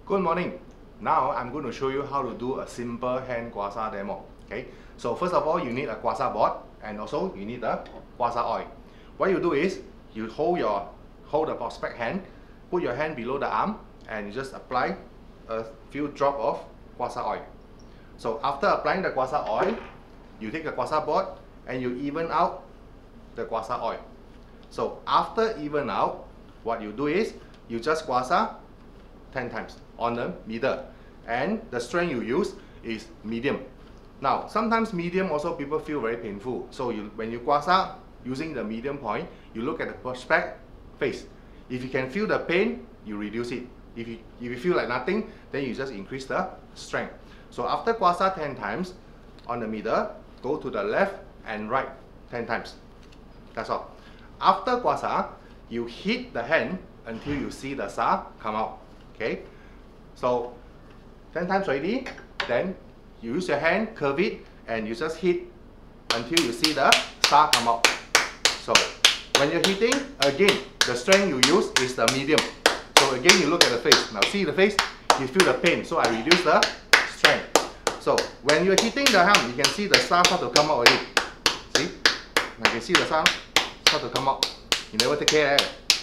Good morning. Now I'm going to show you how to do a simple hand guasa demo. Okay. So first of all, you need a guasa board and also you need a guasa oil. What you do is you hold the prospect hand, put your hand below the arm, and you just apply a few drop of guasa oil. So after applying the guasa oil, you take the guasa board and you even out the guasa oil. So after even out, what you do is you just guasa 10 times on the middle, and the strength you use is medium. Now sometimes medium also people feel very painful, so when you guasa using the medium point, you look at the prospect face. If you can feel the pain, you reduce it. If you feel like nothing, then you just increase the strength. So after guasa 10 times on the middle, go to the left and right 10 times. That's all. After guasa, you hit the hand until you see the sa come out. Okay, so 10 times already, then you use your hand, curve it, and you just hit until you see the sa come out. So when you're hitting, again, the strength you use is the medium. So again, you look at the face. Now see the face, you feel the pain, so I reduce the strength. So when you're hitting the hand, you can see the sa start to come out already. See? You can see the sa start to come out. You never take care,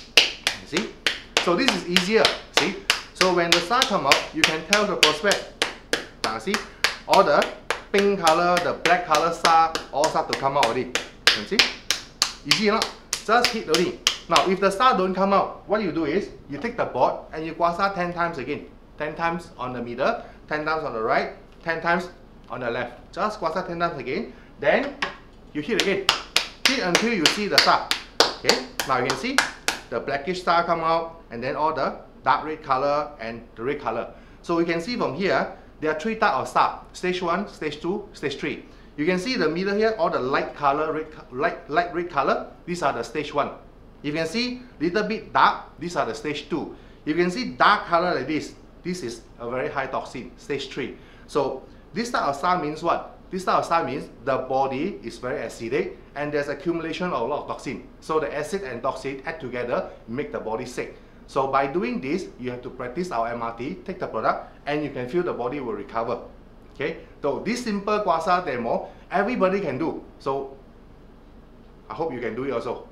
you see? So this is easier, see? So when the sa come out, you can tell the prospect. Now see, all the pink color, the black color sa all start to come out already. You see? Easy enough. Just hit only. Now if the sa don't come out, what you do is you take the board and you guasa 10 times again. 10 times on the middle, 10 times on the right, 10 times on the left. Just guasa 10 times again. Then you hit again. Hit until you see the sa. Okay? Now you can see the blackish sa come out, and then all the dark red color and the red color. So we can see from here, there are 3 types of sa. Stage 1, stage 2, stage 3. You can see the middle here, all the light color, light red color, these are the stage 1. You can see little bit dark, these are the stage 2. You can see dark color like this is a very high toxin, stage 3. So this type of sa means what? This type of sa means the body is very acidic and there's accumulation of a lot of toxin. So the acid and toxin add together, make the body sick. So by doing this, you have to practice our MRT, take the product, and you can feel the body will recover. Okay, so this simple guasa demo, everybody can do. So I hope you can do it also.